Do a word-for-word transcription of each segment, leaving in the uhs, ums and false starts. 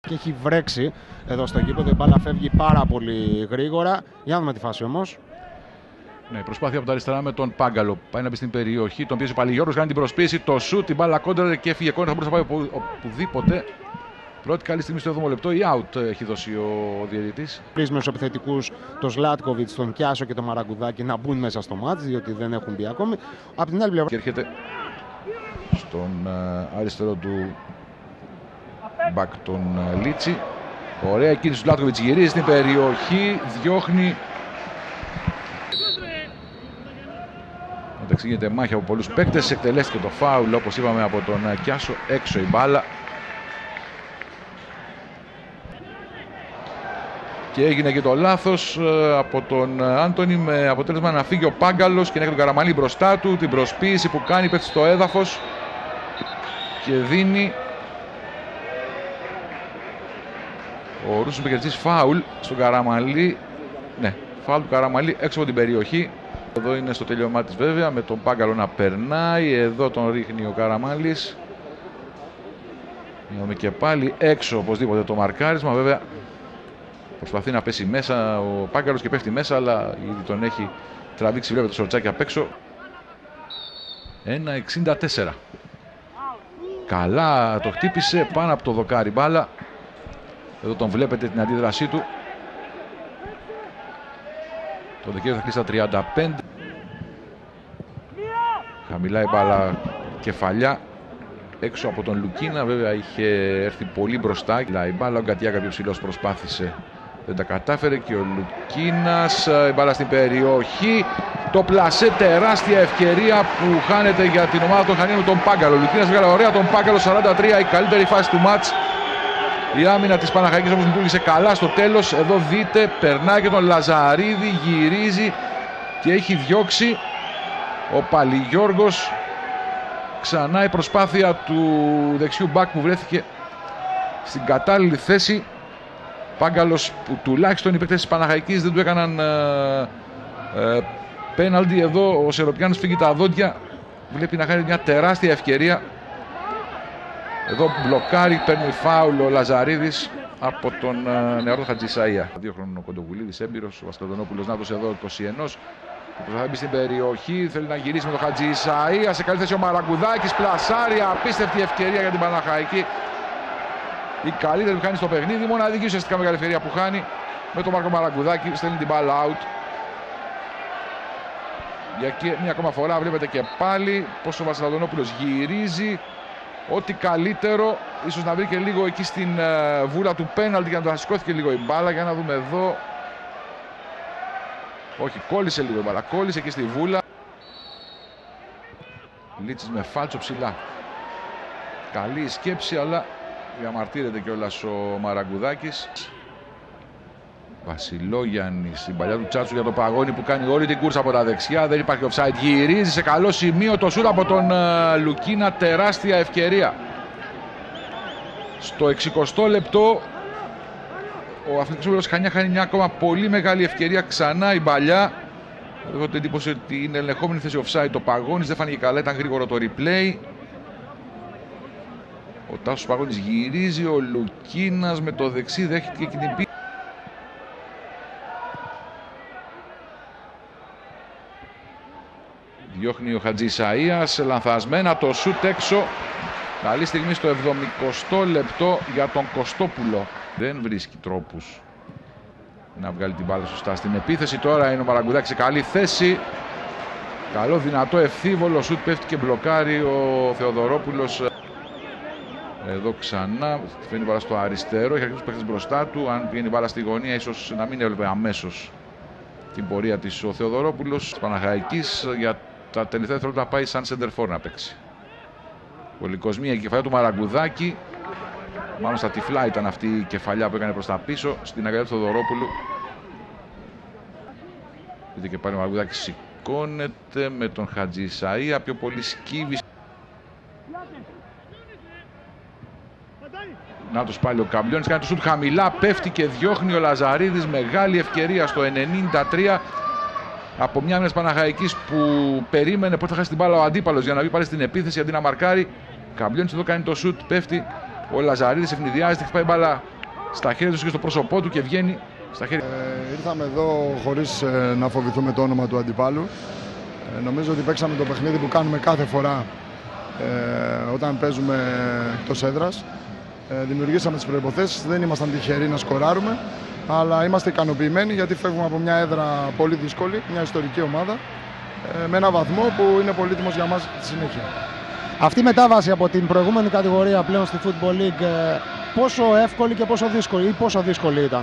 και έχει βρέξει εδώ στο γήπεδο. Η μπάλα φεύγει πάρα πολύ γρήγορα. Για να δούμε τη φάση όμως. Ναι, προσπάθεια από τα αριστερά με τον Πάγκαλο. Πάει να μπει στην περιοχή. Τον πιέζει ο Παλιγιώργος, κάνει την προσπίεση. Το σουτ, την μπάλα κόντρα και έφυγε κόντρα. Θα μπορούσε να πάει οπου, οπουδήποτε. Πρώτη καλή στιγμή στο έβδομο λεπτό. Η out έχει δώσει ο διαιτητής. Πρίσμενους επιθετικούς, τον Σλάτκοβιτς, τον Κιάσο και τον Μαραγκουδάκη να μπουν μέσα στο μάτς, διότι δεν έχουν μπει ακόμη. Από την άλλη πλευρά. Και έρχεται στον uh, αριστερό του μπακ τον uh, Λίτσι. Ωραία κίνηση του Σλάτκοβιτς, γυρίζει στην περιοχή, διώχνει. Εντάξει, γίνεται μάχη από πολλούς παίκτες. Εκτελέστηκε το φάουλ, όπως είπαμε, από τον uh, Κιάσο. Έξω η μπάλα. Και έγινε και το λάθος από τον Άντωνη με αποτέλεσμα να φύγει ο Πάγκαλος και να έχει τον Καραμανλή μπροστά του. Την προσποίηση που κάνει, πέφτει στο έδαφος και δίνει ο Ρούσος Μπεκερτζής φάουλ στον Καραμανλή. Ναι, φάουλ του Καραμανλή έξω από την περιοχή. Εδώ είναι στο τελειωμά της βέβαια, με τον Πάγκαλο να περνάει. Εδώ τον ρίχνει ο Καραμανλής. Είδαμε και πάλι έξω οπωσδήποτε το μαρκάρισμα, βέβαια. Προσπαθεί να πέσει μέσα ο Πάγκαλος και πέφτει μέσα, αλλά ήδη τον έχει τραβήξει, βλέπετε το σορτσάκι απ' έξω. ένα εξήντα τέσσερα. Καλά το χτύπησε πάνω από το δοκάρι μπάλα. Εδώ τον βλέπετε την αντίδρασή του. Το Δεκέμβριο θα κλείσει στα τριάντα πέντε. Χαμηλά η μπάλα, κεφαλιά. Έξω από τον Λουκίνα, βέβαια είχε έρθει πολύ μπροστά. Η μπάλα, ο Γκατιάκα πιο ψηλός προσπάθησε. Δεν τα κατάφερε και ο Λουκίνας. Η μπάλα στην περιοχή. Το πλασέ, τεράστια ευκαιρία που χάνεται για την ομάδα των Χανίων, τον Πάγκαλο. Ο Λουκίνας βγάλε ωραία τον Πάγκαλο, σαράντα τρία, η καλύτερη φάση του μάτς. Η άμυνα της Παναχαϊκής όμως λειτουργήσε καλά στο τέλος. Εδώ δείτε, περνάει και τον Λαζαρίδη, γυρίζει και έχει διώξει ο Παλιγιώργος. Ξανά η προσπάθεια του δεξιού μπακ που βρέθηκε στην κατάλληλη θέση. Πάγκαλος που τουλάχιστον οι παίκτες της Παναχαϊκής δεν του έκαναν ε, ε, πέναλτι. Εδώ ο Σεροπιάνος φύγει τα δόντια. Βλέπει να χάνει μια τεράστια ευκαιρία. Εδώ μπλοκάρει, παίρνει φάουλ ο Λαζαρίδης από τον ε, νεαρό Χατζησαΐα. Δύο χρόνων ο Κοντογουλίδης έμπειρος, ο Βασκαδονόπουλος Νάτος εδώ είκοσι ένα. Θα μπει στην περιοχή, θέλει να γυρίσει με τον Χατζησαΐα. Σε καλή θέση ο Μαραγκουδάκης, πλασάρει, απίστευτη ευκαιρία για την Παναχαϊκή. Η καλύτερη που χάνει στο παιχνίδι, μοναδική ουσιαστικά μεγάλη ευκαιρία που χάνει με τον Μάρκο Μαραγκουδάκη. Στέλνει την μπάλα out. Για και μια ακόμα φορά βλέπετε και πάλι πως ο Βασιλαδονόπουλος γυρίζει. Ό,τι καλύτερο, ίσως να βρει και λίγο εκεί στην uh, βούλα του πέναλτι για να το σηκώθηκε λίγο η μπάλα. Για να δούμε εδώ. Όχι, κόλλησε λίγο η μπάλα, κόλλησε εκεί στη βούλα. Λίτσης με φάλτσο ψηλά. Καλή η σκέψη, αλλά διαμαρτύρεται κιόλας ο Μαραγκουδάκης. Βασιλόγιαννης, στην παλιά του Τσάτσου για το Παγώνη που κάνει όλη την κούρσα από τα δεξιά. Δεν υπάρχει offside, γυρίζει σε καλό σημείο το σούτ από τον uh, Λουκίνα, τεράστια ευκαιρία. Στο εξηκοστό λεπτό ο Αθλητικός Βόλος Χανιά χάνει μια ακόμα πολύ μεγάλη ευκαιρία. Ξανά η Μπαλιά. Έχω την εντύπωση ότι είναι ελεγχόμενη θέση offside το Παγώνης, δεν φάνηκε καλά, ήταν γρήγορο το replay. Ο Τάσος Παγώνης γυρίζει, ο Λουκίνας με το δεξί δέχτηκε και την πίεση. Διώχνει ο Χατζησαΐας, λανθασμένα το σούτ έξω. Καλή στιγμή στο εβδομηκοστό λεπτό για τον Κωστόπουλο. Δεν βρίσκει τρόπους να βγάλει την μπάλα σωστά στην επίθεση. Τώρα είναι ο Μαραγκουδάκης σε καλή θέση. Καλό δυνατό ευθύβολο σούτ, πέφτει και μπλοκάρει ο Θεοδωρόπουλος. Εδώ ξανά φαίνει μπάλα στο αριστερό, έχει αρχίσει παίχτες μπροστά του. Αν πήγαινε μπάλα στη γωνία, ίσως να μην έβλεπε αμέσως την πορεία της ο Θεοδωρόπουλος της Παναχαϊκής. Για τα τελευταία δευτερόλεπτα πάει σαν σεντερφόρ να παίξει. Πολυκοσμία η κεφαλιά του Μαραγκουδάκη. Μάλλον στα τυφλά ήταν αυτή η κεφαλιά που έκανε προς τα πίσω στην αγκαλιά του Θεοδωρόπουλου. Δείτε και πάλι ο Μαραγκουδάκης σηκώνεται με τον Χατζησαΐα, πιο πολύ σκύβει. Να τους πάλι ο Καμπλιώνης, κάνει το σούτ χαμηλά, πέφτει και διώχνει ο Λαζαρίδης. Μεγάλη ευκαιρία στο ενενήντα τρία από μια μιας Παναχαϊκής που περίμενε πότε θα χάσει την μπάλα ο αντίπαλος για να βγει πάλι στην επίθεση αντί να μαρκάρει. Καμπλιώνης εδώ κάνει το σούτ, πέφτει ο Λαζαρίδης, ευνηδιάζεται, χτυπάει μπάλα στα χέρια του και στο πρόσωπό του και βγαίνει στα χέρια. Ε, ήρθαμε εδώ χωρίς ε, να φοβηθούμε το όνομα του αντιπάλου. Ε, νομίζω ότι παίξαμε το παιχνίδι που κάνουμε κάθε φορά ε, όταν παίζουμε εκτός έδρας. Ε, δημιουργήσαμε τις προϋποθέσεις, δεν ήμασταν τυχεροί να σκοράρουμε, αλλά είμαστε ικανοποιημένοι γιατί φεύγουμε από μια έδρα πολύ δύσκολη, μια ιστορική ομάδα, ε, με ένα βαθμό που είναι πολύτιμος για μας στη συνέχεια. Αυτή η μετάβαση από την προηγούμενη κατηγορία πλέον στη Football League, πόσο εύκολη και πόσο δύσκολη ή πόσο δύσκολη ήταν?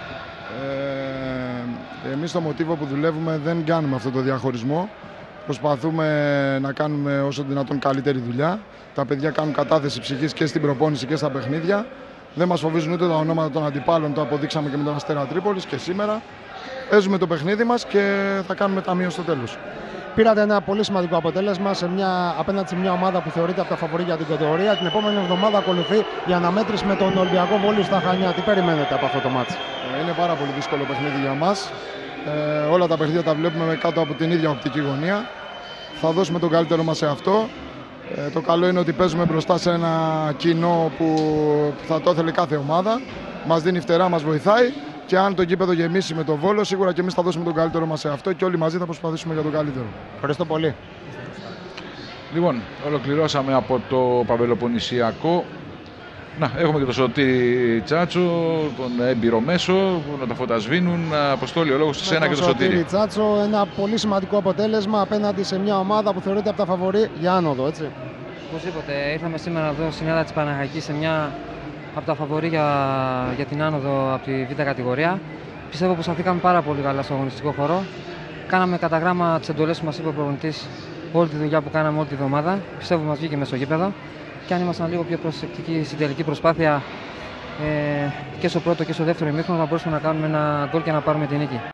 Ε, εμείς στο μοτίβο που δουλεύουμε δεν κάνουμε αυτό το διαχωρισμό. Προσπαθούμε να κάνουμε όσο δυνατόν καλύτερη δουλειά. Τα παιδιά κάνουν κατάθεση ψυχής και στην προπόνηση και στα παιχνίδια. Δεν μας φοβίζουν ούτε τα ονόματα των αντιπάλων, το αποδείξαμε και με τον Αστέρα Τρίπολης και σήμερα. Παίζουμε το παιχνίδι μας και θα κάνουμε ταμείο στο τέλος. Πήρατε ένα πολύ σημαντικό αποτέλεσμα σε μια, απέναντι σε μια ομάδα που θεωρείται από τα φαβορί για την κατηγορία. Την επόμενη εβδομάδα ακολουθεί η αναμέτρηση με τον Ολυμπιακό Βόλου στα Χανιά. Τι περιμένετε από αυτό το μάτς? Είναι πάρα πολύ δύσκολο παιχνίδι για μας. Ε, όλα τα παιχνίδια τα βλέπουμε κάτω από την ίδια οπτική γωνία. Θα δώσουμε τον καλύτερο μας σε αυτό. Ε, το καλό είναι ότι παίζουμε μπροστά σε ένα κοινό που θα το ήθελε κάθε ομάδα. Μας δίνει φτερά, μας βοηθάει. Και αν το γήπεδο γεμίσει με τον Βόλο, σίγουρα και εμείς θα δώσουμε τον καλύτερο μας σε αυτό και όλοι μαζί θα προσπαθήσουμε για τον καλύτερο. Ευχαριστώ πολύ. Λοιπόν, ολοκληρώσαμε από το Παμπελοποννησιακό. Να, έχουμε και τον Σωτήρη Τσάτσο, τον έμπειρο μέσο, που να τα φώτα σβήνουν. Αποστόλη, ο λόγος της ένα και τον Σωτήρη. Σωτήρη Τσάτσο, ένα πολύ σημαντικό αποτέλεσμα απέναντι σε μια ομάδα που θεωρείται από τα φαβορί για άνοδο, έτσι. Οπωσδήποτε. Ήρθαμε σήμερα εδώ στην έδρα της Παναχαϊκής σε μια από τα φαβορί για, για την άνοδο από τη Β' κατηγορία. Πιστεύω πως σταθήκαμε πάρα πολύ καλά στο αγωνιστικό χώρο. Κάναμε κατά γράμμα τις εντολές που μας είπε ο προπονητής, όλη τη δουλειά που κάναμε όλη τη εβδομάδα. Πιστεύω μας βγήκε μέσα στο γήπεδο. Και αν ήμασταν λίγο πιο προσεκτικοί στην τελική προσπάθεια ε, και στο πρώτο και στο δεύτερο ημίχρονο, θα μπορούσαμε να κάνουμε ένα γκολ και να πάρουμε την νίκη.